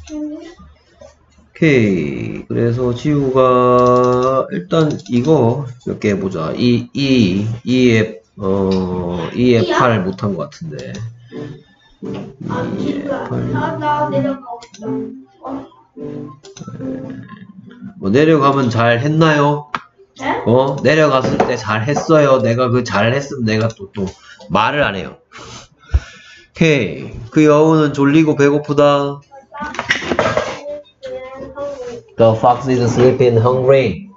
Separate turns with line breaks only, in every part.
오케이. 그래서 지우가 일단 이거 몇 개 해보자. E에 8 못한 것 같은데. 2에 8. 뭐 내려가면 잘 했나요? 내려갔을 때 잘 했어요. 내가 그 잘 했으면 내가 또 말을 안 해요. 오케이. 그 여우는 졸리고 배고프다. The fox is sleepy and hungry.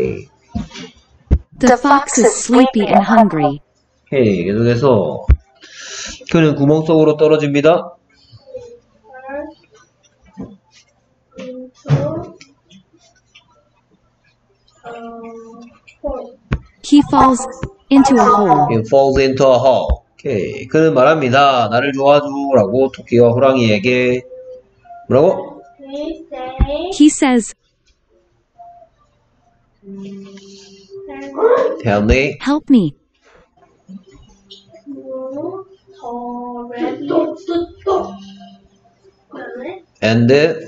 The fox is sleepy and hungry.
오케이. 계속해서 그는 구멍 속으로 떨어집니다.
He falls into a hole.
He falls into a hole. 오케이. 그는 말합니다. 나를 도와줘라고 토끼와 호랑이에게 뭐라고?
He says,
Tell me.
help me.
And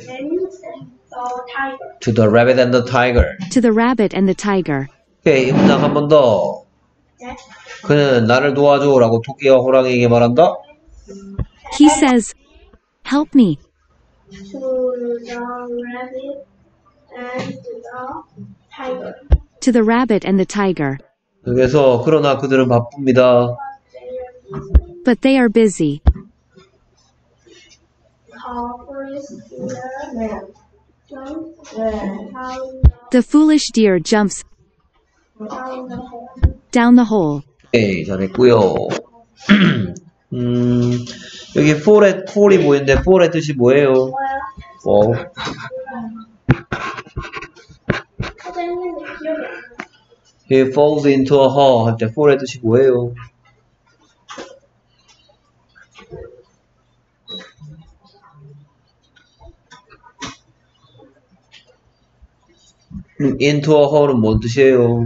to the rabbit and the tiger.
To the rabbit and the tiger.
오케이. 이 문장 한 번 더. 그는 나를 도와줘라고 토끼와 호랑이에게 말한다.
He says, help me.
To the rabbit and the tiger.
To the rabbit and the tiger.
그래서 그러나 그들은 바쁩니다.
But they are busy. The foolish deer jumps down the hole.
네, 잘했고요. 여기 fall이 보이는데 fall의 뜻이 뭐예요? He falls into a hole 할 때 fall의 뜻이 뭐예요? into a hole은 뭔 뜻이에요?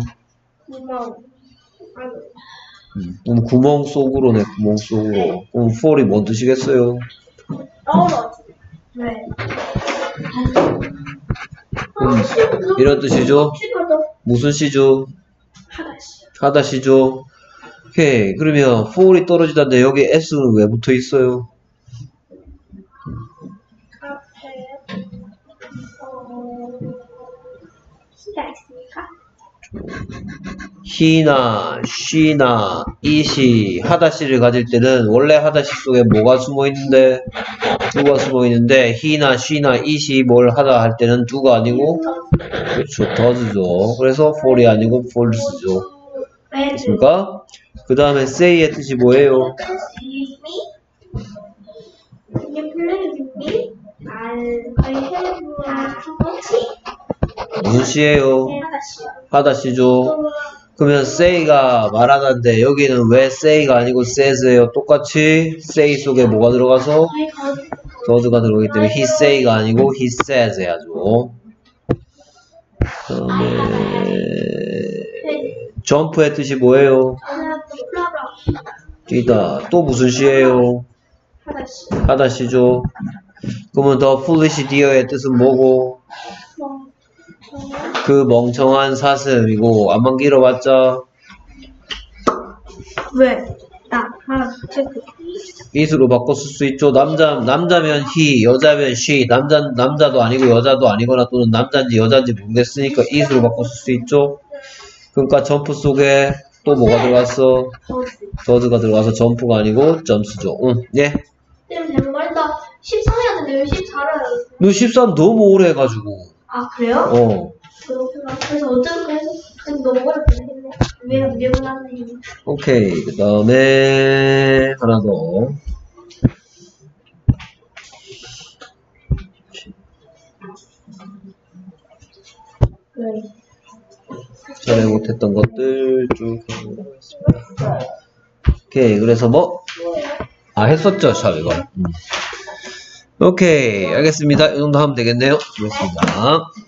구멍 속으로네, 구멍 속으로. 그럼 fall이 뭔 뜻이겠어요? 이런 뜻이죠? 무슨 시죠? 하다시죠? 오케이. 그러면 fall이 떨어지다는데 여기 s는 왜 붙어 있어요? he나, she나, it이 하다시를 가질 때는 원래 하다시 속에 뭐가 숨어 있는데 do가 숨어 있는데 he나, she나, it이 뭘 하다 할 때는 do가 아니고 그렇죠, does죠. 그래서 fall이 아니고 falls죠. 됐습니까? 그 다음에 say의 뜻이 뭐예요? 무슨 시예요? 하다시죠. 그러면 say가 말하는데 여기는 왜 say가 아니고 says예요? 똑같이 say 속에 뭐가 들어가서 does가 들어가기 때문에 he say가 아니고 he says 해야죠. 그 다음에 jump의 뜻이 뭐예요? 뛰다. 또 무슨 시예요? 하다시죠. 그러면 the foolish deer의 뜻은 뭐고? 그 멍청한 사슴이고 안만 길어봤자
왜? 하나 체크.
it으로 바꿔 쓸 수 있죠. 남자면 he, 여자면 she, 남자도 아니고 여자도 아니거나 또는 남자인지 여자인지 모르겠으니까 it으로 바꿔 쓸 수 있죠. 그러니까 점프 속에 또 뭐가 들어갔어? does가 들어가서 점프가 아니고 jumps죠. 예.
쌤 잘못했다. 13 해야 되는데 왜 14를?
너 13 너무 오래 해가지고.
아 그래요? 그래서 어쩌고 해서 너무 어렵네. 왜 무조건 하네.
오케이. 그 다음에 하나 더. 전에 못했던 것들 쭉 해보겠습니다. 오케이. 그래서 뭐? 했었죠, 참, 이거. 오케이. 알겠습니다. 이 정도 하면 되겠네요. 수고했습니다.